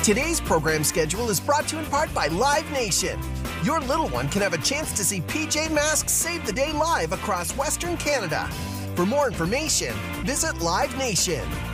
Today's program schedule is brought to you in part by Live Nation. Your little one can have a chance to see PJ Masks Save the Day live across Western Canada. For more information, visit Live Nation.